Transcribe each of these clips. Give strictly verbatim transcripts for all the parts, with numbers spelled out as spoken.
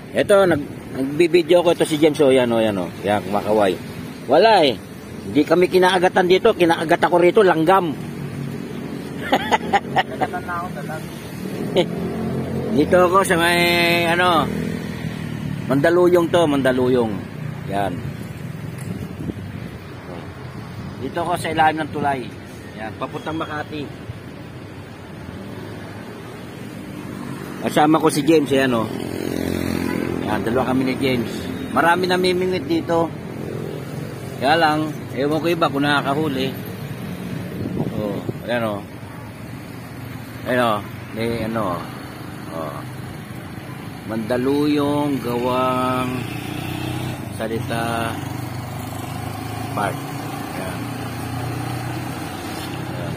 Ito, nag, nagbibideo ko ito si James. O, yan o, yan o. Yan, kumakaway. Wala eh. Hindi kami kinaagatan dito. Kinaagat ako rito, langgam. Dito ako sa may, ano, Mandaluyong to, Mandaluyong. Yan. Dito ako sa ilalim ng tulay. Yan, papuntang Makati. Kasama ko si James, yan o. Yan, dalawa kami ni James. Marami namimingwit dito. Kaya lang, ewan ko iba kung nakakahuli. O, yan o. Ayan o, may ano, o. Mandaluyong Gawang Salita Park. Ayan. Ayan.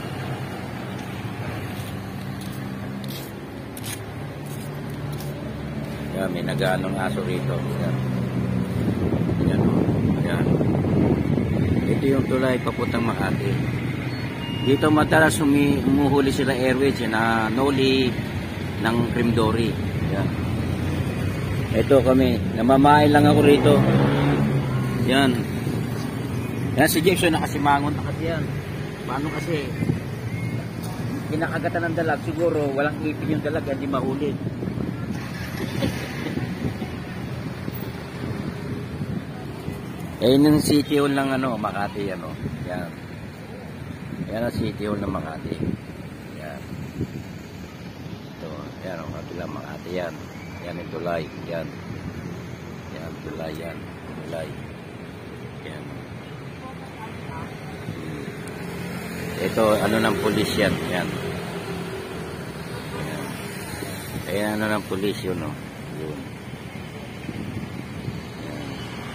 Ayan, may nag-aanong aso rito. Ayan. Ayan. Ayan. Ito yung tulay papuntang Makati. Dito madalas humuhuli sila airways na noli ng Crimdori. Yan. Ito kami, namamain lang ako rito. Yan. Yan si Jason nakasimangon na kasi yan. Paano kasi kinakagatan ng dalag, siguro walang ipin yung dalag, hindi mahuli. Ayun yung City Hall ng ano, Makati, ano. Yan. Yan ang City Hall ng Makati. Yan. Ito, yan ang kabilang Makati yan. Yan yung tulay, yan. Yan, tulay yan. Tulay. Yan. Ito, ano ng pulis yan. Yan. Yan. Ayan, ano ng pulis yun, no. Yun. Yan.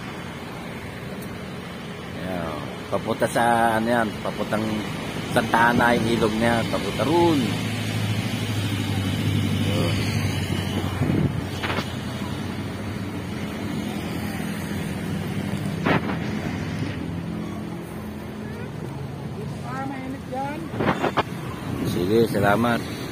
Yan. Papunta sa, ano yan, papuntang Santa Ana, yung ilog niya, papunta roon. Yun. Sige, salamat.